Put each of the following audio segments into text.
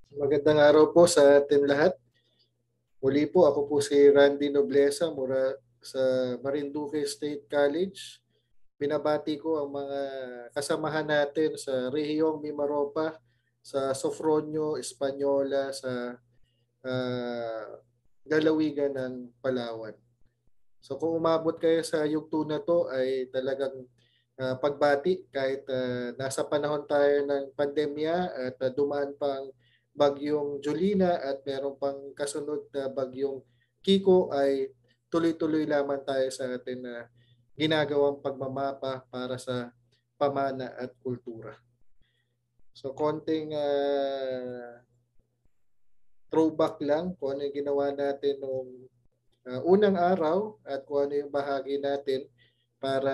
Magandang araw po sa atin lahat. Muli po, ako po si Randy Noblesa mula sa Marinduque State College. Binabati ko ang mga kasamahan natin sa Rehiyong Mimaropa, sa Sofronio, Española, sa uh, Galawigan ng Palawan. So kung umabot kayo sa yugto na to ay talagang pagbati kahit nasa panahon tayo ng pandemya at dumaan pang bagyong Julina at meron pang kasunod na bagyong Kiko ay tuloy-tuloy lamang tayo sa atin na ginagawang pagmamapa para sa pamana at kultura. So konting throwback lang kung ano yung ginawa natin noong unang araw at kung ano yung bahagi natin para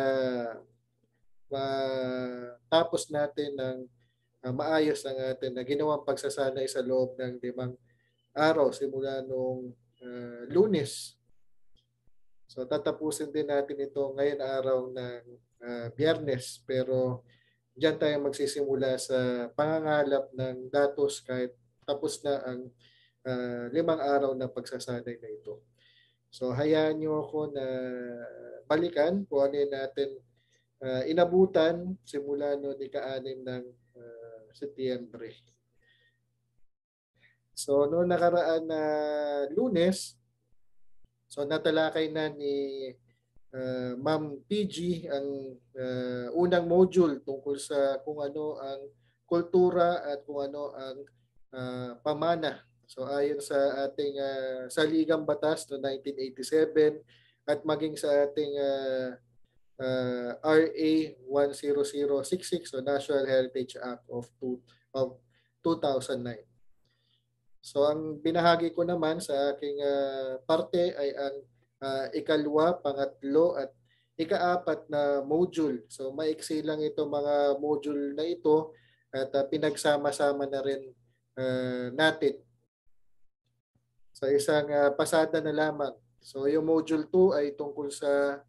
matapos natin ng maayos ang atin na ginawang pagsasanay sa loob ng 5 araw simula nung Lunes. So tatapusin din natin ito ngayon araw ng Biyernes, pero diyan tayo magsisimula sa pangangalap ng datos kahit tapos na ang 5 araw na pagsasanay na ito. So hayaan niyo ako na balikan kung ano natin inabutan simula noong ika-6 ng Setyembre. So noong nakaraan na Lunes, so natalakay na ni Ma'am PG ang unang module tungkol sa kung ano ang kultura at kung ano ang pamana. So ayon sa ating saligang batas no 1987 at maging sa ating RA 10066 o National Heritage Act of 2009. So ang binahagi ko naman sa aking parte ay ang ikalwa, pangatlo at ika-4 na module. So maiksi lang ito mga module na ito at pinagsama-sama na rin natin sa isang pasada na lamang. So yung module 2 ay tungkol sa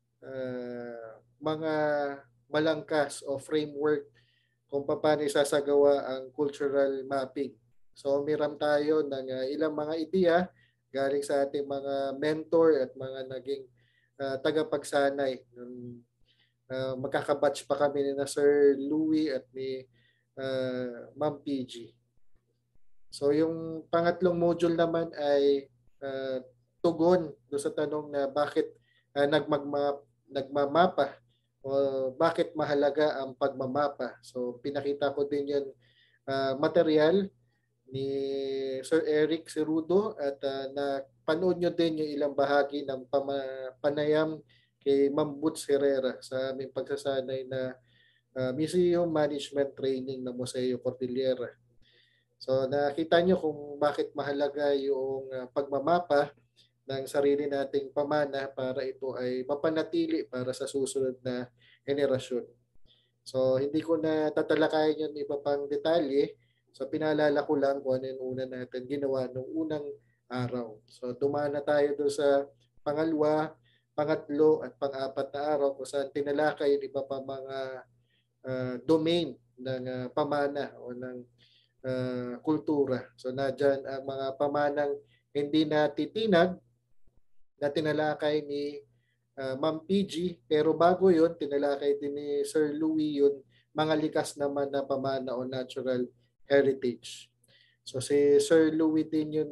mga malangkas o framework kung paano isasagawa ang cultural mapping. So umiram tayo ng ilang mga ideya galing sa ating mga mentor at mga naging tagapagsanay. Magkakabatch pa kami ni na Sir Louie at ni Ma'am PG. So yung pangatlong module naman ay tugon do sa tanong na bakit nagmamapa o bakit mahalaga ang pagmamapa. So pinakita ko din yung material ni Sir Eric Cerudo at napanood nyo din yung ilang bahagi ng panayam kay Ma'am Boots Herrera sa aming pagsasanay na Museum Management Training ng Museo Cordillera. So nakita nyo kung bakit mahalaga yung pagmamapa ng sarili nating pamana para ito ay mapanatili para sa susunod na henerasyon. So hindi ko na tatalakayin yung iba pang detalye. So pinaalala ko lang kung ano yung una natin ginawa nung unang araw. So dumaan na tayo doon sa pangalawa, pangatlo at pang-4 na araw kung saan tinalakay yung iba pa mga domain ng pamana o ng kultura. So nadyan ang mga pamanang hindi natitinag na tinalakay ni Ma'am PG, pero bago yun, tinalakay din ni Sir Louie yun, mga likas naman na pamana o natural heritage. So si Sir Louie din yung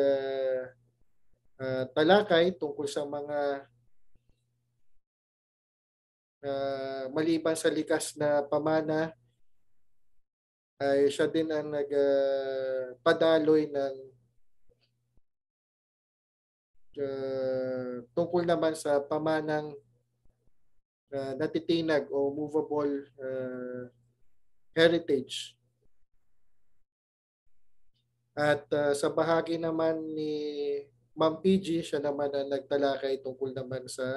talakay tungkol sa mga maliban sa likas na pamana, ay siya din ang nagpadaloy ng tungkol naman sa pamanang natitinag o movable heritage. At sa bahagi naman ni Ma'am PG, siya naman ang nagtalakay tungkol naman sa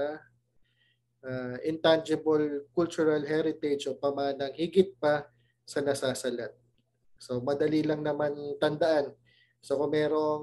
intangible cultural heritage o pamanang higit pa sa nasasalat. So madali lang naman tandaan. So kung merong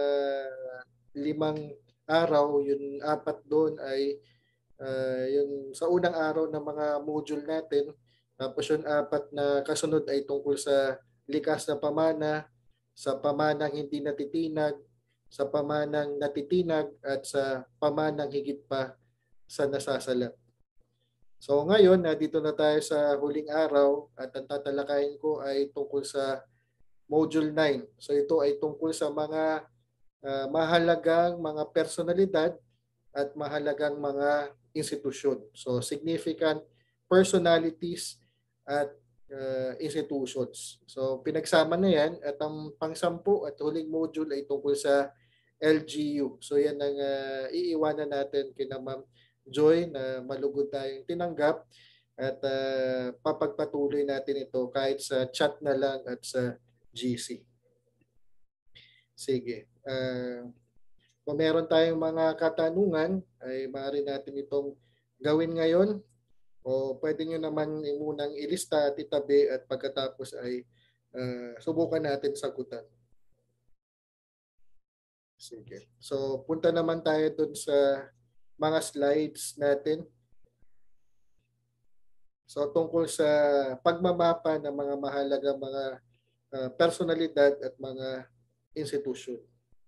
5 araw, yung 4 doon ay yung sa unang araw ng mga module natin. Tapos yung 4 na kasunod ay tungkol sa likas na pamana. sa pamanang hindi natitinag, sa pamanang natitinag, at sa pamanang higit pa sa nasasalat. So ngayon, dito na tayo sa huling araw at ang tatalakayin ko ay tungkol sa Module 9. So ito ay tungkol sa mga mahalagang mga personalidad at mahalagang mga institusyon. So significant personalities at institutions. So pinagsama na yan at ang pang-10 at huling module ay tungkol sa LGU. So yan ang iiwanan natin kina Ma'am Joy na malugod tayong tinanggap at papagpatuloy natin ito kahit sa chat na lang at sa GC. Sige. Kung meron tayong mga katanungan, ay maaari natin itong gawin ngayon o pwede nyo naman munang ilista at itabi at pagkatapos ay subukan natin sagutan. Sige. So punta naman tayo dun sa mga slides natin. So tungkol sa pagmamapa ng mga mahalagang mga personalidad at mga institusyon.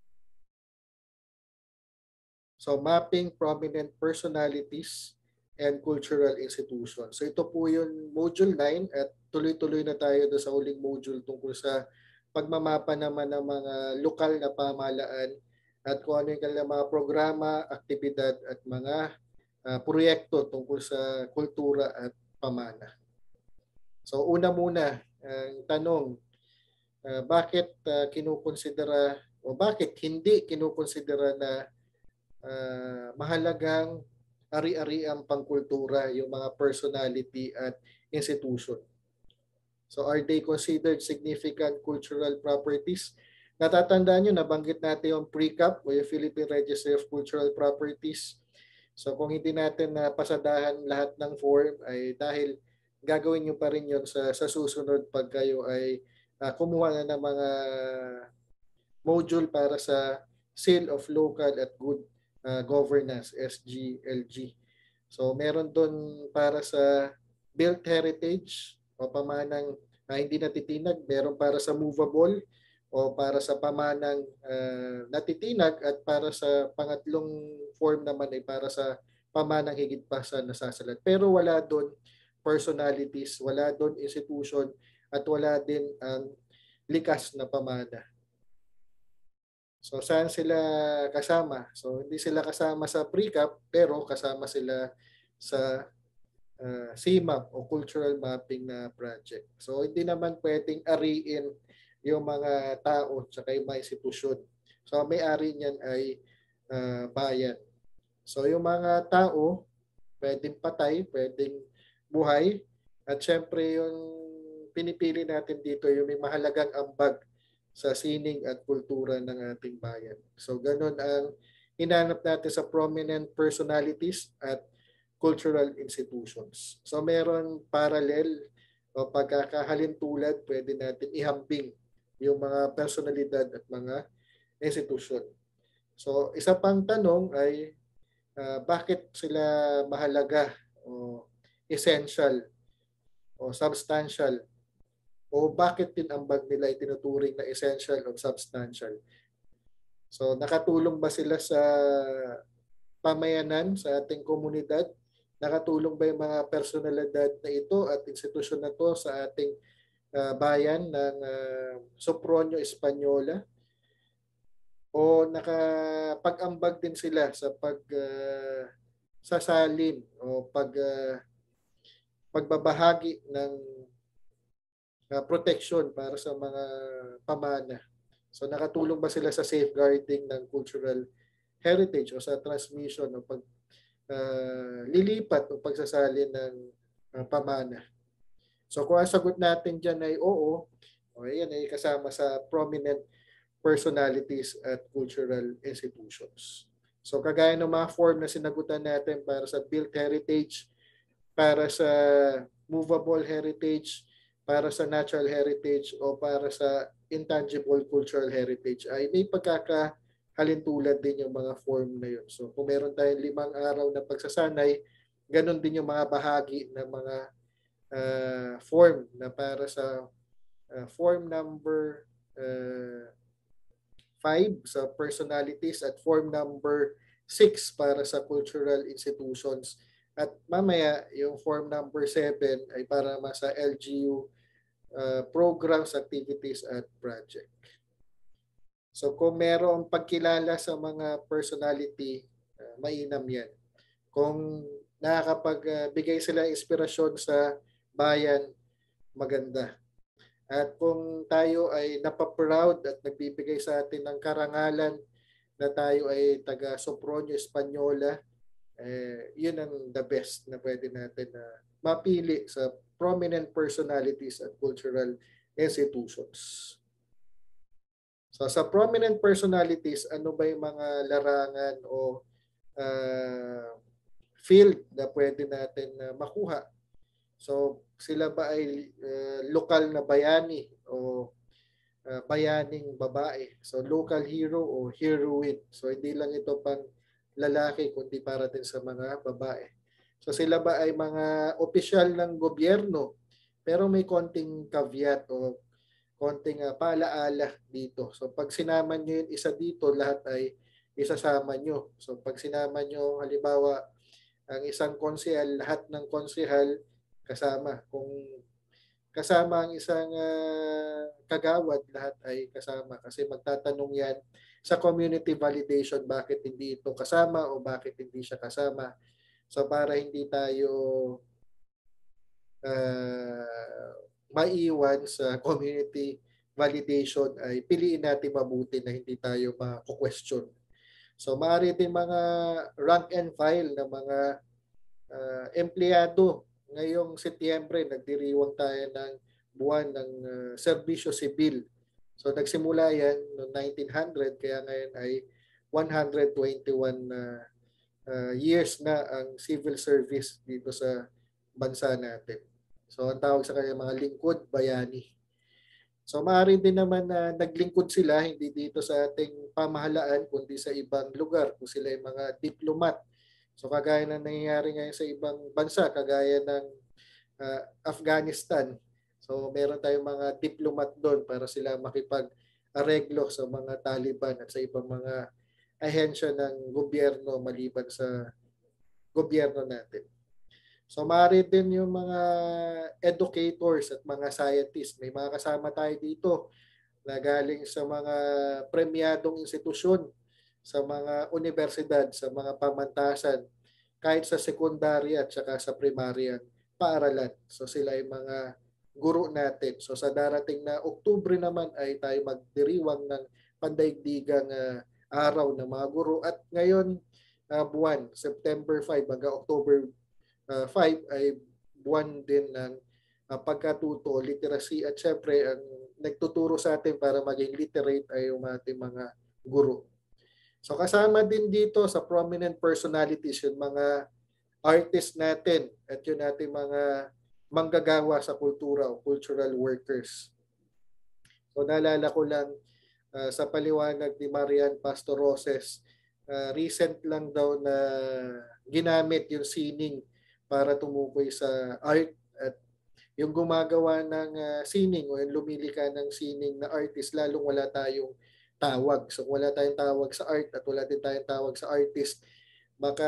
So mapping prominent personalities and cultural institutions. So ito po yung module 9 at tuloy-tuloy na tayo doon sa huling module tungkol sa pagmamapa naman ng mga lokal na pamahalaan at kung ano yung kanilang mga programa, aktibidad at mga proyekto tungkol sa kultura at pamana. So una muna, ang tanong, bakit kinukonsidera o bakit hindi kinukonsidera na mahalagang ari-ariang pangkultura yung mga personality at institution? So are they considered significant cultural properties? Natatandaan nyo, nabanggit natin yung PRECAP o yung Philippine Registry of Cultural Properties. So kung hindi natin pasadahan lahat ng form ay dahil gagawin nyo pa rin yun sa susunod pag kayo ay kumuha na ng mga module para sa Seal of Local at Good Governance, SGLG. So meron doon para sa Built Heritage o pamanang hindi natitinag, meron para sa movable o para sa pamanang natitinag at para sa pangatlong form naman ay para sa pamanang higit pa sa nasasalat. Pero wala doon personalities, wala doon institution at wala din ang likas na pamana. So saan sila kasama? So hindi sila kasama sa PRECAP pero kasama sila sa CMAP o Cultural Mapping na project. So hindi naman pwedeng ariin yung mga tao at yung mga institusyon. So may-ari niyan ay bayan. So yung mga tao pwedeng patay, pwedeng buhay at syempre yung pinipili natin dito yung may mahalagang ambag sa sining at kultura ng ating bayan. So ganun ang hinanap natin sa prominent personalities at cultural institutions. So meron parallel o pagkakahalintulad, pwede natin ihambing yung mga personalidad at mga institusyon. So isa pang tanong ay bakit sila mahalaga o essential o substantial o bakit din ang bag nila ay tinuturing na essential o substantial. So nakatulong ba sila sa pamayanan sa ating komunidad? Nakatulong ba yung mga personalidad na ito at institusyon na to sa ating bayan ng Sopronio Española? O nakapag-ambag din sila sa sasalin o pagbabahagi ng protection para sa mga pamana? So nakatulong ba sila sa safeguarding ng cultural heritage o sa transmission o lilipat o pagsasalin ng pamana? So kung ang sagot natin dyan ay oo, yan ay kasama sa prominent personalities at cultural institutions. So kagaya ng mga form na sinagutan natin para sa built heritage, para sa movable heritage, para sa natural heritage o para sa intangible cultural heritage ay may pagkakahalintulad din yung mga form na yun. So kung meron tayong 5 araw na pagsasanay, ganun din yung mga bahagi ng mga form na para sa form number 5 sa personalities at form number 6 para sa cultural institutions. At mamaya, yung form number 7 ay para sa LGU programs, activities, at project. So kung merong pagkilala sa mga personality, mainam yan. Kung nakakapagbigay sila inspirasyon sa bayan, maganda. At kung tayo ay napaproud at nagbibigay sa atin ng karangalan na tayo ay taga Sopronio Española, yun ang the best na pwede natin na mapili sa prominent personalities at cultural institutions. So sa prominent personalities, ano ba yung mga larangan o field na pwede natin makuha? So sila ba ay lokal na bayani o bayaning babae? So local hero o heroine. So hindi lang ito pang lalaki kundi para din sa mga babae. So sila ba ay mga opisyal ng gobyerno pero may konting caveat o konting paalaala dito. So pag sinama nyo yung isa dito, lahat ay isasama nyo. So pag sinama nyo halimbawa ang isang konsehal, lahat ng konsehal kasama. Kung kasama ang isang kagawad, lahat ay kasama. Kasi magtatanong yan sa community validation bakit hindi ito kasama o bakit hindi siya kasama. So para hindi tayo maiwan sa community validation, ay piliin natin mabuti na hindi tayo ma-question. So maaari din mga rank and file na mga empleyado. Ngayong Setyembre, nagdiriwang tayo ng buwan ng serbisyo sibil. So nagsimula yan noong 1900, kaya ngayon ay 121 years na ang civil service dito sa bansa natin. So ang tawag sa kanya mga lingkod bayani. So maaari din naman na naglingkod sila hindi dito sa ating pamahalaan kundi sa ibang lugar kung sila ay mga diplomat. So kagaya na nangyayari ngayon sa ibang bansa, kagaya ng Afghanistan. So meron tayong mga diplomat doon para sila makipag-areglo sa mga Taliban at sa ibang mga ahensya ng gobyerno maliban sa gobyerno natin. So maaari din yung mga educators at mga scientists. May mga kasama tayo dito na galing sa mga premyadong institusyon, sa mga universidad, sa mga pamantasan, kahit sa sekundarya at saka sa primarya paaralan. So sila ay mga guro natin. So sa darating na Oktubre naman ay tayo magdiriwang ng pandaigdigang araw ng mga guro. At ngayon buwan, September 5 hanggang October 5 ay buwan din ng pagkatuto, literacy, at syempre ang nagtuturo sa atin para maging literate ay yung ating mga guro. So kasama din dito sa prominent personalities yung mga artists natin at yun natin mga manggagawa sa kultura o cultural workers. So naalala ko lang sa paliwanag ni Marian Pastoroses, recent lang daw na ginamit yung sining para tumukoy sa art, at yung gumagawa ng sining o yung lumilika ng sining na artist, lalong wala tayong tawag. So wala tayong tawag sa art at wala din tayong tawag sa artist, baka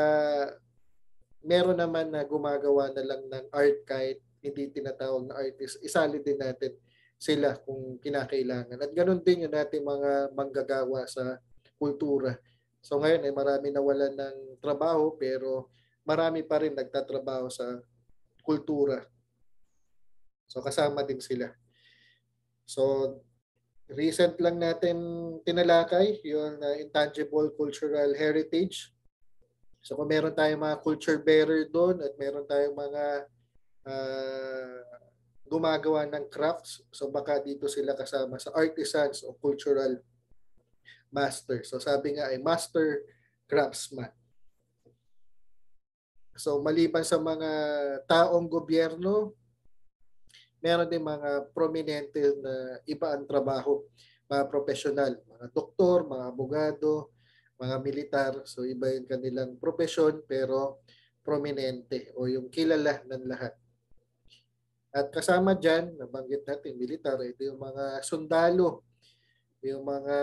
meron naman na gumagawa na lang ng art kahit hindi tinatawag na artist, isali din natin sila kung kinakailangan. At ganoon din yung natin mga manggagawa sa kultura. So ngayon ay marami nawalan ng trabaho pero marami pa rin nagtatrabaho sa kultura. So kasama din sila. So recent lang natin tinalakay yung intangible cultural heritage. So kung meron tayong mga culture bearer doon at meron tayong mga gumagawa ng crafts, so baka dito sila kasama sa artisans o cultural master. So sabi nga ay master craftsman. So maliban sa mga taong gobyerno, meron din mga prominente na iba ang trabaho, mga profesional, mga doktor, mga abogado, mga militar. So iba yung kanilang profesyon pero prominente o yung kilala ng lahat. At kasama dyan, nabanggit natin, militar, ito yung mga sundalo. yung mga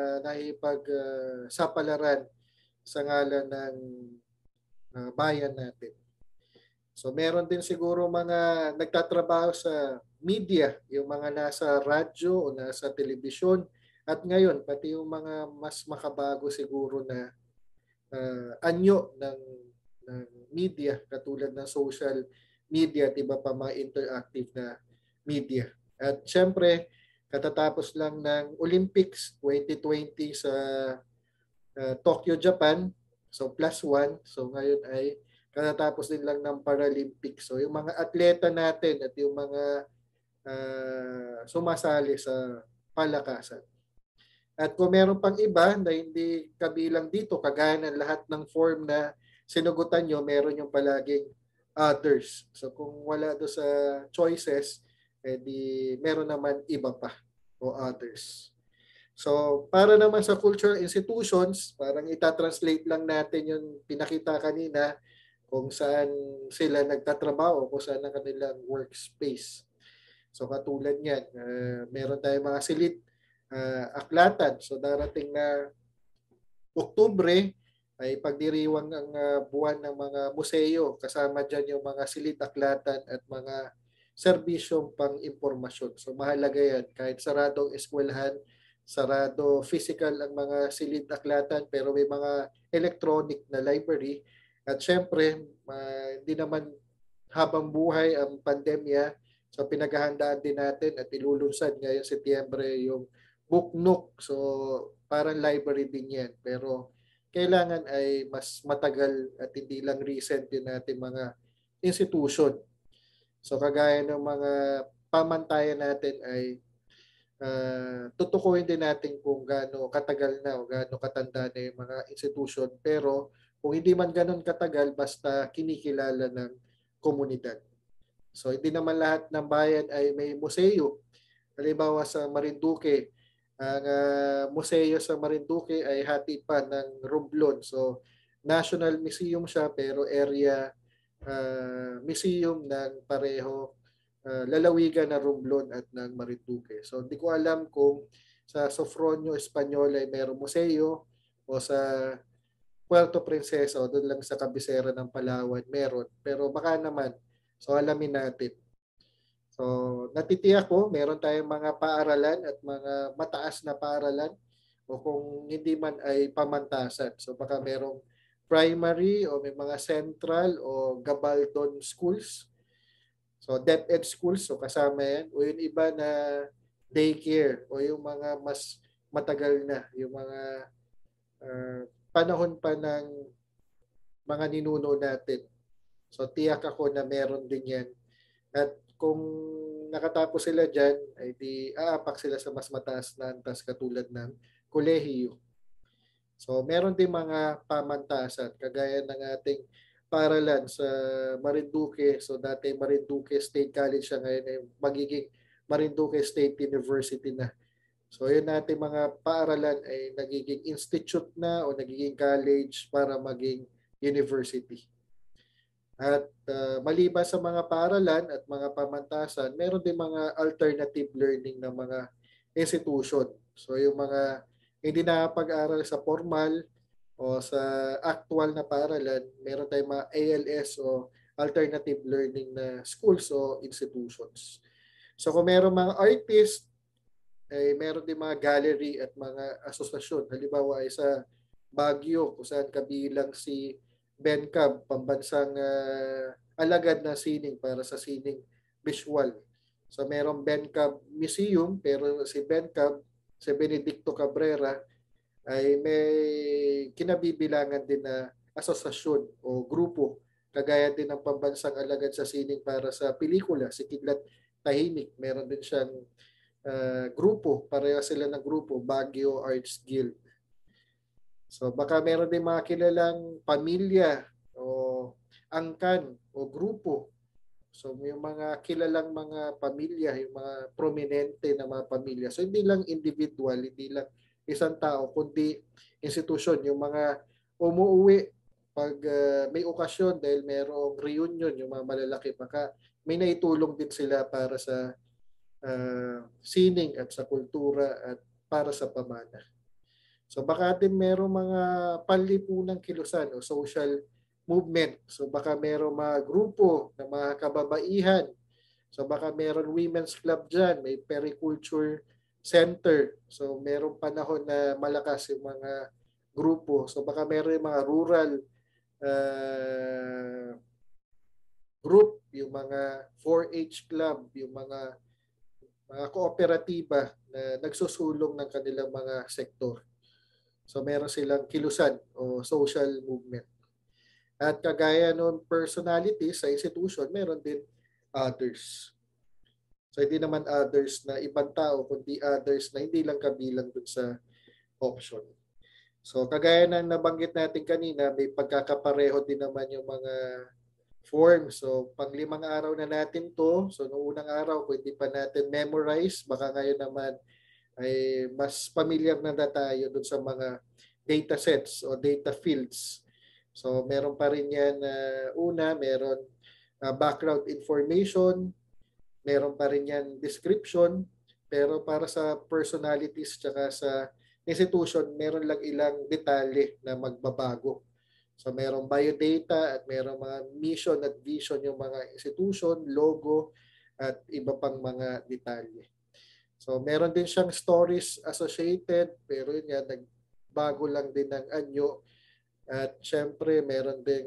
sapalaran sa ngalan ng bayan natin. So meron din siguro mga nagtatrabaho sa media, yung mga nasa radyo o nasa telebisyon, at ngayon pati yung mga mas makabago siguro na anyo ng media katulad ng social media at iba pa mga interactive na media. At syempre, katatapos lang ng Olympics 2020 sa Tokyo, Japan. So plus one. So ngayon ay katatapos din lang ng Paralympics. So yung mga atleta natin at yung mga sumasali sa palakasan. At kung meron pang iba na hindi kabilang dito, kagaya ng lahat ng form na sinugutan nyo, meron yung palaging others. So kung wala do sa choices, edi meron naman iba pa o others. So para naman sa cultural institutions, parang itatranslate lang natin yung pinakita kanina kung saan sila nagtatrabaho, kung saan ang kanilang workspace. So katulad niyan, meron tayong mga silid aklatan. So darating na Oktubre ay pagdiriwang ang buwan ng mga museo. Kasama dyan yung mga silid aklatan at mga serbisyong pang-impormasyon. So mahalaga yan. Kahit sarado ang eskwelahan, sarado physical ang mga silid aklatan, pero may mga electronic na library. At syempre, hindi naman habang buhay ang pandemya, so pinaghahandaan din natin at ilulunsad ngayong Setyembre yung Book Nook. So parang library din yan. Pero kailangan ay mas matagal at hindi lang recent din natin mga institution. So kagaya ng mga pamantayan natin ay tutukuyin din natin kung gaano katagal na o gaano katanda na yung mga institution. Pero kung hindi man ganun katagal, basta kinikilala ng komunidad. So hindi naman lahat ng bayan ay may museo. Halimbawa sa Marinduque, ang museo sa Marinduque ay hati pa ng Romblon. So National Museum siya pero area museum ng pareho lalawigan na Romblon at ng Marinduque. So hindi ko alam kung sa Sofronio Espanyol ay mayroong museo o sa Puerto Princesa o doon lang sa kabisera ng Palawan meron. Pero baka naman, so alamin natin. So, natitiyak ko, meron tayong mga paaralan at mga mataas na paaralan o kung hindi man ay pamantasan. So, baka merong primary o may mga central o gabaldon schools. So, DepEd schools, so kasama yan. O yung iba na daycare o yung mga mas matagal na, yung mga panahon pa ng mga ninuno natin. So, tiyak ako na meron din yan. At kung nakatapos sila dyan, ay di aapak sila sa mas mataas na antas katulad ng kolehiyo. So meron din mga pamantasan kagaya ng ating paaralan sa Marinduque. So dati Marinduque State College siya, ngayon ay magiging Marinduque State University na. So yun natin mga paaralan ay nagiging institute na o nagiging college para maging university. At maliban sa mga paaralan at mga pamantasan, meron din mga alternative learning na mga institution. So yung mga hindi nakapag-aral sa formal o sa actual na paaralan, meron tayong mga ALS o alternative learning na schools o institutions. So kung meron mga artist, ay meron din mga gallery at mga asosasyon. Halimbawa ay sa Baguio, kung saan kabilang si BENCAB, pambansang alagad na sining para sa sining visual. So merong BENCAB Museum, pero si BENCAB, si Benedicto Cabrera, ay may kinabibilangan din na asosasyon o grupo. Kagaya din ng pambansang alagad sa sining para sa pelikula, si Kidlat Tahimik. Meron din siyang grupo, pareho sila ng grupo, Baguio Arts Guild. So baka meron din mga kilalang pamilya o angkan o grupo. So yung mga kilalang mga pamilya, yung mga prominente na mga pamilya. So hindi lang individual, hindi lang isang tao, kundi institusyon. Yung mga umuwi pag may okasyon dahil merong reunion, yung mga malalaki, baka may naitulong din sila para sa sining at sa kultura at para sa pamana. So baka din merong mga panlipunang kilusan o social movement. So baka merong mga grupo ng mga kababaihan. So baka meron women's club dyan, may periculture center. So merong panahon na malakas yung mga grupo. So baka meron yung mga rural group, yung mga 4-H club, yung mga kooperatiba na nagsusulong ng kanilang mga sektor. So meron silang kilusan o social movement. At kagaya ng personality sa institution, meron din others. So hindi naman others na ibang tao, kundi others na hindi lang kabilang dun sa option. So kagaya ng nabanggit natin kanina, may pagkakapareho din naman yung mga form. So pang 5 araw na natin to. So noong unang araw, kung hindi pa natin memorize, baka ngayon naman ay mas familiar na tayo dun sa mga data sets o data fields. So meron pa rin yan una, meron background information, meron pa rin yan description, pero para sa personalities tsaka sa institution, meron lang ilang detalye na magbabago. So merong biodata at merong mga mission at vision yung mga institution, logo, at iba pang mga detalye. So meron din siyang stories associated, pero yun nga, nagbago lang din ng anyo. At syempre meron ding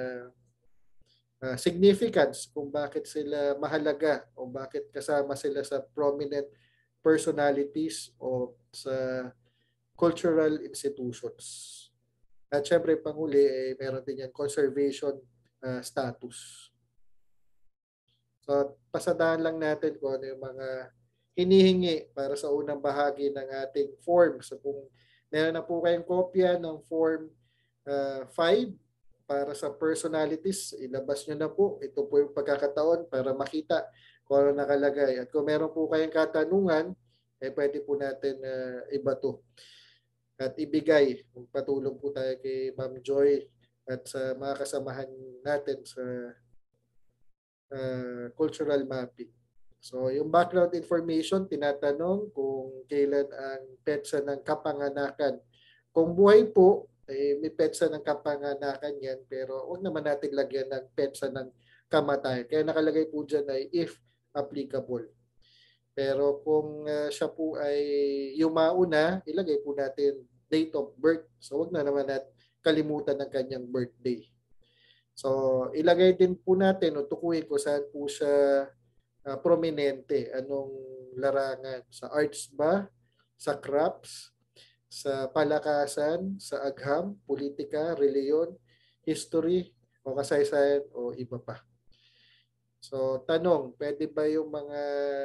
significance kung bakit sila mahalaga o bakit kasama sila sa prominent personalities o sa cultural institutions. At syempre panghuli, meron din yan conservation status. So pasadahan lang natin kung ano yung mga hinihingi para sa unang bahagi ng ating form. So kung meron na po kayong kopya ng Form 5 para sa personalities, ilabas nyo na po. Ito po yung pagkakataon para makita kung ano nakalagay. At kung meron po kayong katanungan, pwede po natin ibato at ibigay. Patulong po tayo kay Ma'am Joy at sa mga kasamahan natin sa cultural mapping. So, yung background information, tinatanong kung kailan ang petsa ng kapanganakan. Kung buhay po, may petsa ng kapanganakan yan, pero huwag naman natin lagyan ng petsa ng kamatayan. Kaya nakalagay po dyan ay if applicable. Pero kung siya po ay yumauna, ilagay po natin date of birth. So, huwag na naman natin kalimutan ng kanyang birthday. So, ilagay din po natin o tukuyin ko saan po siya prominente, anong larangan, sa arts ba, sa crafts, sa palakasan, sa agham, politika, reliyon, history, o kasaysayan, o iba pa. So, tanong, pwede ba yung mga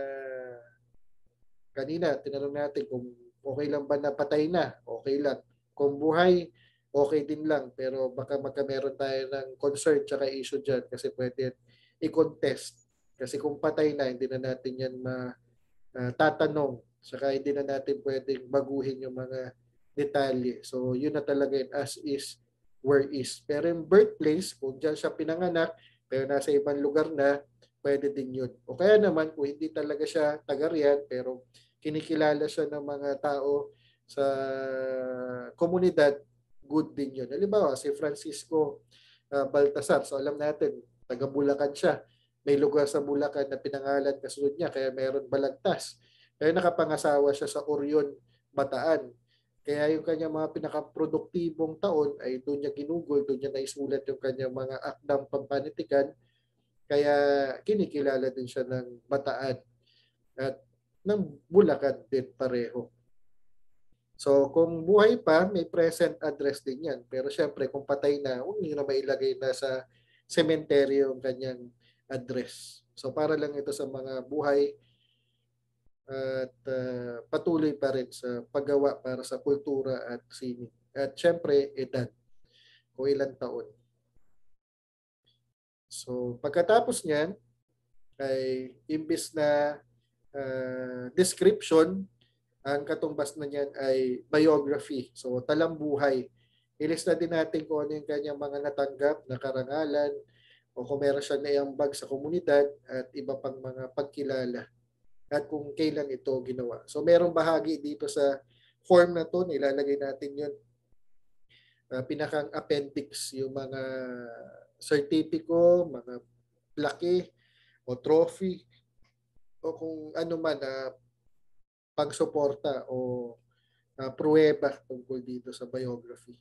kanina, tinanong natin kung okay lang ba na patay na, okay lang. Kung buhay, okay din lang. Pero baka meron tayo ng concern tsaka issue dyan kasi pwede i-contest. Kasi kung patay na, hindi na natin yan tatanong. Saka hindi na natin pwedeng baguhin yung mga detalye. So, yun na talaga yun, as is, where is. Pero yung birthplace, kung dyan siya pinanganak, pero nasa ibang lugar na, pwede din yun. O kaya naman, kung hindi talaga siya taga-riyan, pero kinikilala siya ng mga tao sa komunidad, good din yun. Halimbawa, si Francisco Baltasar. So, alam natin, taga-Bulacan siya. May lugar sa Bulacan na pinangalan kasunod niya, kaya meron balagtas. Kaya nakapangasawa siya sa Orion, Bataan. Kaya yung kanyang mga pinakaproduktibong taon ay doon niya ginugol, doon niya naisulat yung kanyang mga akdang pampanitikan. Kaya kinikilala din siya ng Bataan at ng Bulacan din pareho. So kung buhay pa, may present address din yan. Pero syempre kung patay na, huwag nyo na mailagay na sa sementeryo yung kanyang address. So para lang ito sa mga buhay at patuloy pa rin sa paggawa para sa kultura at sining. At syempre, edad. Kung ilang taon. So pagkatapos niyan, ay imbis na description, ang katumbas na niyan ay biography. So talambuhay. Ilista din natin kung ano yung kanyang mga natanggap na karangalan o kung meron siya naiambag sa komunidad at iba pang mga pagkilala. at kung kailan ito ginawa. So merong bahagi dito sa form na to, nilalagay natin yun, pinakang appendix, yung mga sertipiko, mga plaque o trophy o kung ano man na pagsuporta o pruweba tungkol dito sa biography.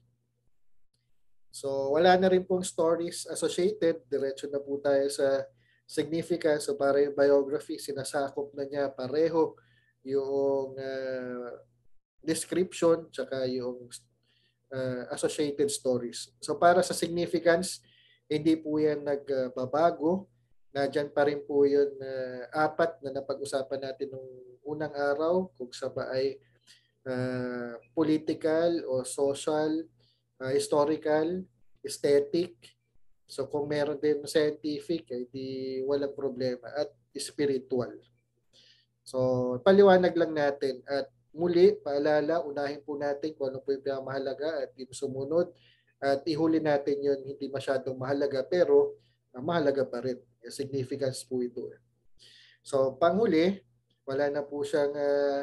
So wala na rin pong stories associated, diretso na po tayo sa significance. So para yung biography, sinasakop na niya pareho yung description tsaka yung associated stories. So para sa significance, hindi po yan nagbabago. Nadyan pa rin po yun apat na napag-usapan natin nung unang araw, kung sa ba ay political o social, historical, aesthetic. So kung meron din scientific, ay di walang problema. At spiritual. So paliwanag lang natin. At muli, paalala, unahin po natin kung ano po yung mahalaga at yung sumunod. At ihuli natin yun hindi masyadong mahalaga pero mahalaga pa rin. Yung significance po ito. So panghuli, wala na po siyang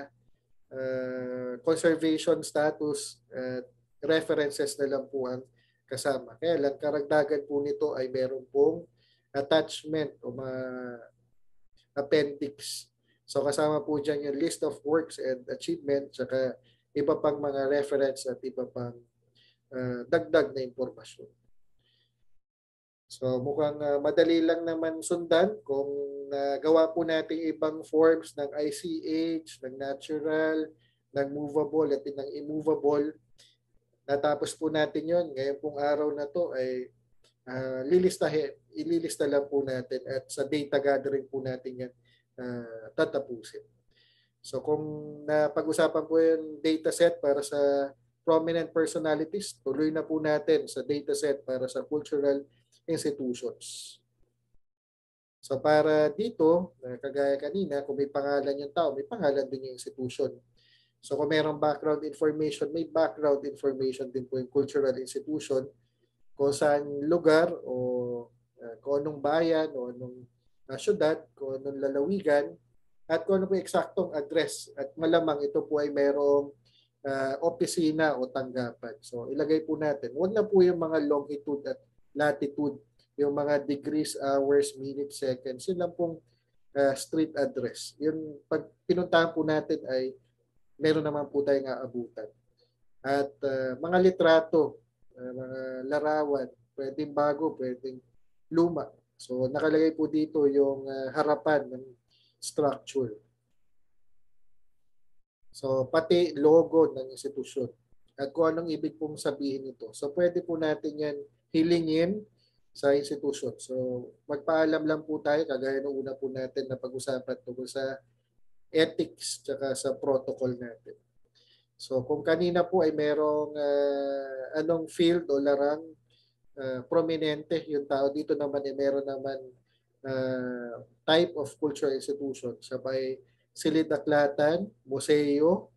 conservation status at references na lang po ang kasama. Kaya lang, karagdagan po nito ay meron pong attachment o appendix. So kasama po dyan yung list of works and achievement, saka iba pang mga reference at iba pang dagdag na impormasyon. So mukhang madali lang naman sundan kung nagawa po natin ibang forms ng ICH, ng natural, ng movable at ng immovable. Natapos po natin yon. Ngayon pong araw na to ay ililista lang po natin at sa data gathering po natin yan tatapusin. So kung napag-usapan po yung dataset para sa prominent personalities, tuloy na po natin sa dataset para sa cultural institutions. So para dito, kagaya kanina, kung may pangalan yung tao, may pangalan din yung institution. So kung mayroong background information, may background information din po yung cultural institution, kung saan lugar o kung anong bayan o anong syudad, kung anong lalawigan, at kung ano po eksaktong address. At malamang ito po ay mayroong opisina o tanggapan. So ilagay po natin. Huwag na po yung mga longitude at latitude, yung mga degrees, hours, minutes, seconds. Yun lang pong street address. Yun, pag pinuntahan po natin ay meron naman po tayong aabutan. At mga litrato, mga larawan, pwedeng bago, pwedeng luma. So nakalagay po dito yung harapan ng structure. So pati logo ng institusyon at kung anong ibig pong sabihin ito. So pwede po natin yan hilingin sa institusyon. So magpaalam lang po tayo kagaya ng una po natin na pag-usapan tungkol sa ethics tsaka sa protocol natin. So kung kanina po ay merong anong field o larang prominente yung tao, dito naman ay meron naman type of cultural institution. Sabay silid-aklatan, museo,